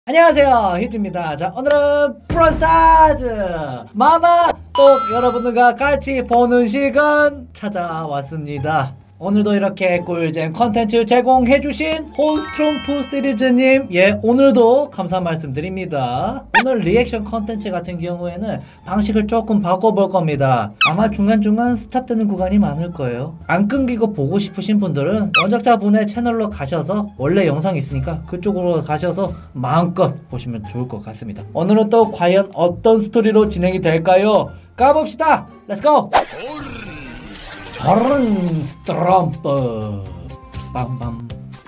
안녕하세요, 휴지입니다. 자, 오늘은 브롤스타즈 마마 또 여러분들과 같이 보는 시간 찾아왔습니다. 오늘도 이렇게 꿀잼 컨텐츠 제공해주신 홈스트롱푸 시리즈님, 오늘도 감사 말씀드립니다. 오늘 리액션 컨텐츠 같은 경우에는 방식을 조금 바꿔볼 겁니다. 아마 중간중간 스탑되는 구간이 많을 거예요. 안 끊기고 보고 싶으신 분들은 원작자분의 채널로 가셔서 원래 영상이 있으니까 그쪽으로 가셔서 마음껏 보시면 좋을 것 같습니다. 오늘은 또 과연 어떤 스토리로 진행이 될까요? 가봅시다. 렛츠고! 다른 스트럼프 빵빵.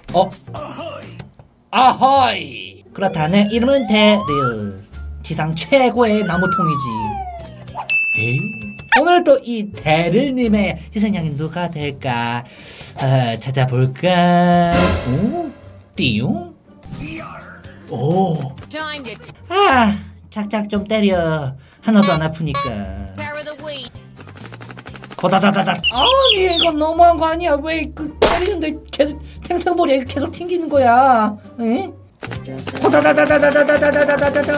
아하이. 그렇다네. 이름은 데릴, 지상 최고의 나무통이지. 에이? 오늘 또 이 데릴님의 희생양이 누가 될까 찾아볼까. 오, 띠용. 오. 아, 작작 좀 때려. 하나도 안 아프니까. 호다다다다. 아니, 이건 너무한 거 아니야? 왜 그 때리는데 계속 탱탱볼이 계속 튕기는 거야? 응? 호다다다다다다다다다다다.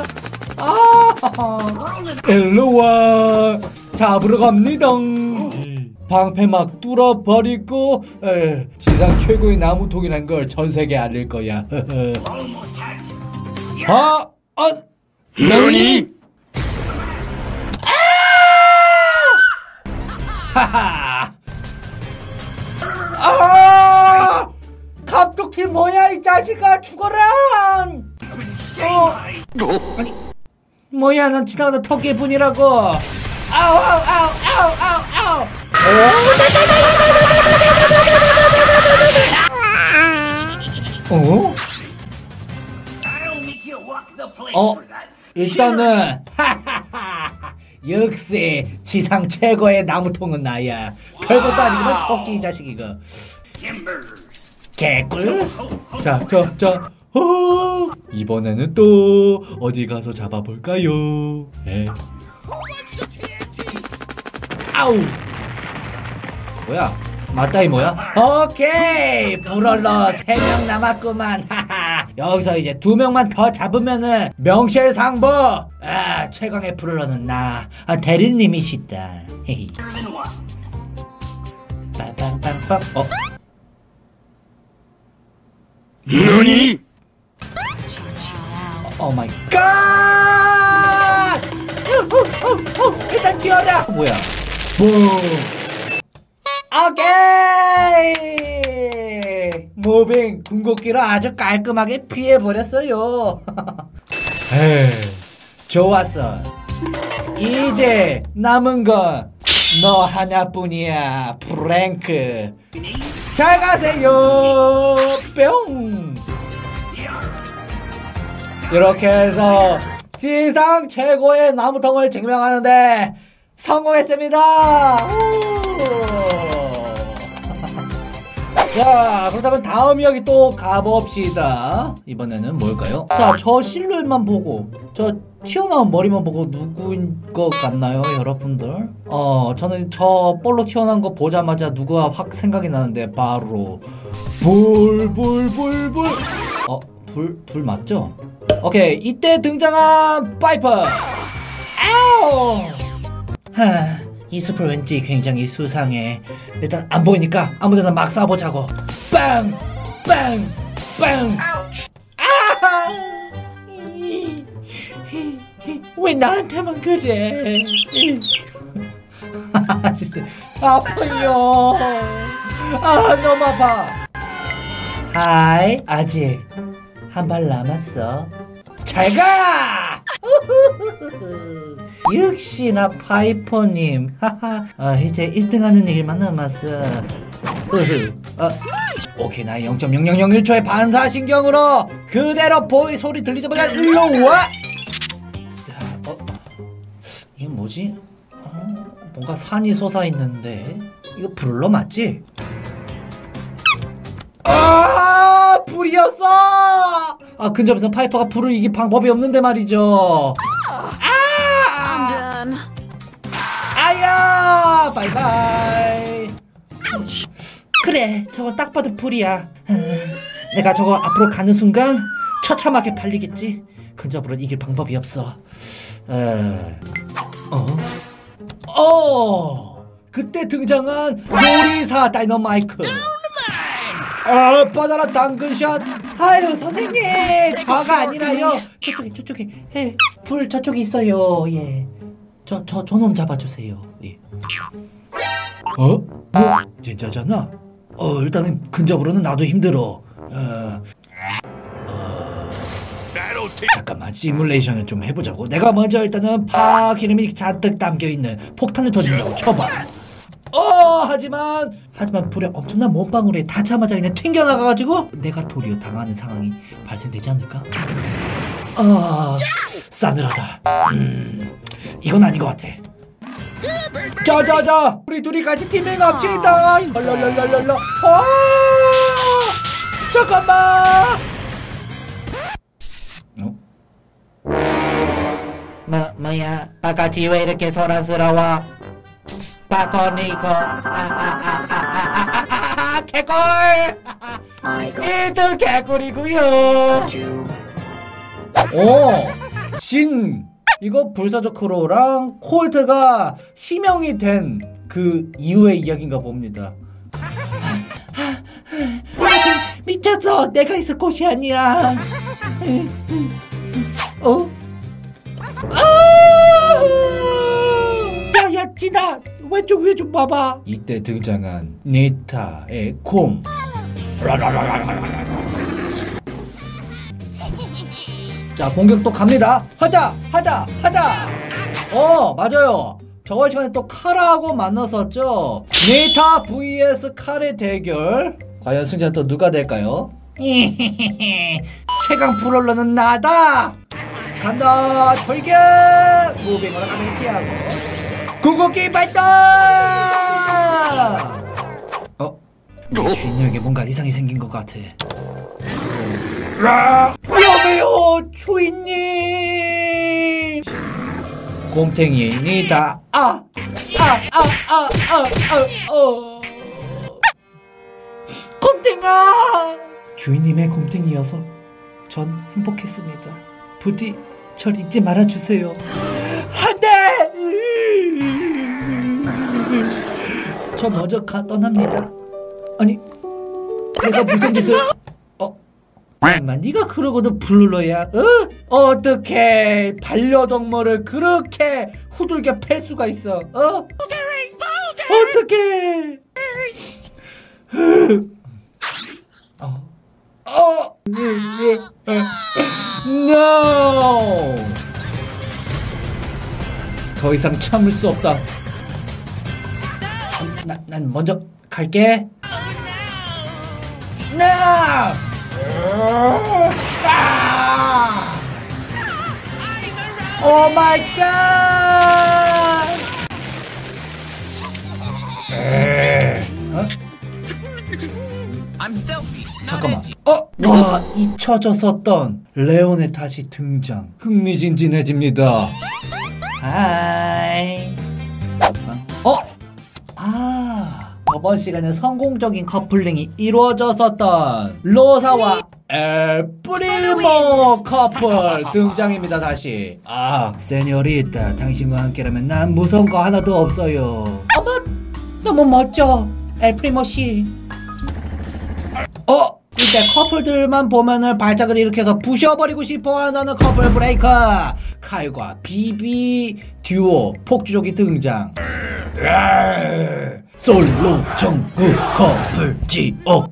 일로와, 잡으러 갑니다. 방패 막 뚫어버리고 지상 최고의 나무통이란 걸 전세계에 알릴 거야. 너니? 하하. 갑툭튀 뭐야, 이 자식아. 죽어라. 아니, 뭐야, 난 지나가다 토끼 분이라고. 아우 아우 아우 아우 아우 아우. 일단은 역시 지상 최고의 나무통은 나야. 별것도 아니구만, 토끼 이 자식 이거. 개꿀. 자, 이번에는 또 어디 가서 잡아볼까요? 아우. 뭐야? 맞다, 이 뭐야? 오케이, 브롤러 3명 남았구만. 여기서 이제 2명만 더 잡으면은 명실상부. 최강의 브롤러는 나, 대리님이시다. 빰빰빰빰. 너니? 오 마이 갓! 일단 튀어라. 뭐야? 오케이! 무빙 궁극기로 아주 깔끔하게 피해버렸어요. 좋았어. 이제 남은 건 너 하나뿐이야, 프랭크. 잘 가세요. 뿅. 이렇게 해서 지상 최고의 나무통을 증명하는데 성공했습니다. 자, 그렇다면 다음 이야기 또 가봅시다. 이번에는 뭘까요? 자, 저 실루엣만 보고, 저 튀어나온 머리만 보고 누구인 것 같나요, 여러분들? 저는 저 볼로 튀어나온 거 보자마자 누가 확 생각이 나는데, 바로 불 맞죠? 오케이, 이때 등장한 파이퍼. 아우. 이 숲을 왠지 굉장히 수상해. 일단 안 보이니까 아무데나 막 쏴보자고. 빵! 빵! 빵! 왜 나한테만 그래? 진짜 아파요. 너무 아파. 하이, 아직 한 발 남았어. 잘 가! 역시나 파이퍼님. 이제 1등하는 일만 남았어. 오케이, 나 0.0001초의 반사신경으로 그대로 보이 소리 들리자마자 일로 와. 자, 이게 뭐지? 뭔가 산이 솟아있는데 이거 브롤러 맞지? 불이었어! 근접에서 파이퍼가 불을 이길 방법이 없는데 말이죠. 아야! 바이바이. 그래, 저거 딱 봐도 불이야. 내가 저거 앞으로 가는 순간 처참하게 팔리겠지. 근접으로는 이길 방법이 없어. 그때 등장한 요리사 다이너마이크. 받아라 당근샷. 아유 선생님, 저가 아니라요. 저쪽에 불 저쪽에 있어요. 예, 저 놈 잡아주세요. 예. 진짜잖아. 일단은 근접으로는 나도 힘들어. 잠깐만, 시뮬레이션을 좀 해보자고. 내가 먼저 일단은 기름이 잔뜩 담겨있는 폭탄을 던진다고 쳐봐. 하지만 불에 엄청난 몸방울에 닿자마자 그냥 튕겨나가가지고 내가 도리어 당하는 상황이 발생되지 않을까? 싸늘하다. 이건 아닌 것 같아. 자자자, 우리 둘이 같이 팀을 합시다. 랄랄랄랄라. 잠깐만. 뭐야? 바깥이 왜 이렇게 소란스러워? 바코니코. 개꿀. 1등 개꿀이구요. 이거 불사조 크로우랑 콜트가 시명이 된 그 이후의 이야기인가 봅니다. 미쳤어. 내가 있을 곳이 아니야. 야, 진아, 왼쪽 위에 좀 봐봐. 이때 등장한 니타의 곰. 자, 공격도 갑니다. 하다. 맞아요. 저번 시간에 또 카라하고 만났었죠. 니타 vs 칼의 대결. 과연 승자는 또 누가 될까요? 최강 프롤러는 나다. 간다. 돌격. 무빙으로 가는 피하고 궁극기 발동. 주인님에게 뭔가 이상이 생긴 것 같아. 위험해요, 주인님. 곰탱이니다. 곰탱아. 주인님의 곰탱이여서 전 행복했습니다. 부디 절 잊지 말아주세요. 안돼. 저 먼저 떠납니다. 아니, 내가 무슨 짓을? 잠깐만, 네가 그러고도 블루러야? 어떻게 반려동물을 그렇게 후들겨 팰 수가 있어? 어떻게? No! 더 이상 참을 수 없다. 난 먼저 갈게. No! 오 마이 갓! 잠깐만. 와, 잊혀졌었던 레온의 다시 등장. 흥미진진해집니다. 하이. 저번 시간에 성공적인 커플링이 이루어졌었던 로사와 엘프리모 커플 등장입니다. 다시. 세뇨리타, 당신과 함께라면 난 무서운 거 하나도 없어요. 너무 멋져, 엘프리모 씨. 이때 커플들만 보면은 발작을 일으켜서 부셔버리고 싶어한다는 커플 브레이커. 칼과 비비 듀오 폭주족이 등장. 솔로 정구 커플 지옥.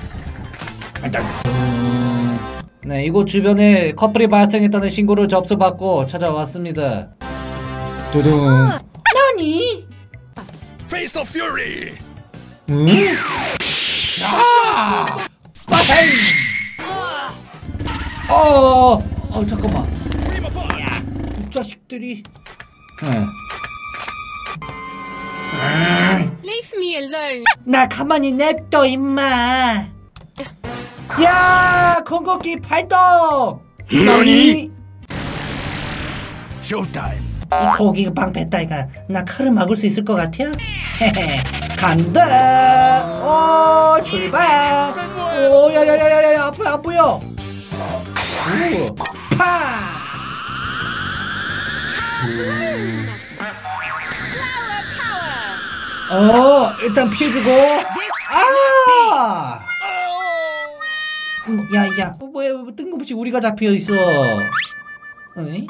네, 이곳 주변에 커플이 발생했다는 신고를 접수받고 찾아왔습니다. 두둥. 나니? Face of Fury. 자, 빠생. 잠깐만. 자식들이. Leave me alone. 나 가만히 냅둬 임마. 야, 건거기 발동. 너니? 쇼타임. 이 고기 방패따위가 나 칼을 막을 수 있을 것 같아? 간다. 출발. 야야야야야, 앞에 안 보여. 오. 파. 일단 피해주고. 아. 야야. 뭐야 뜬금없이 우리가 잡혀 있어. 응?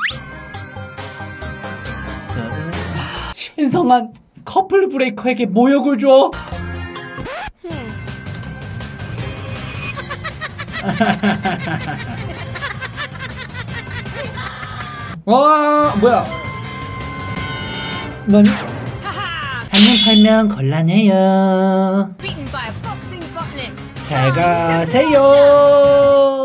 신성한 커플 브레이커에게 모욕을 줘. 와 뭐야? 넌 한명 팔면 곤란해요. 잘 가세요.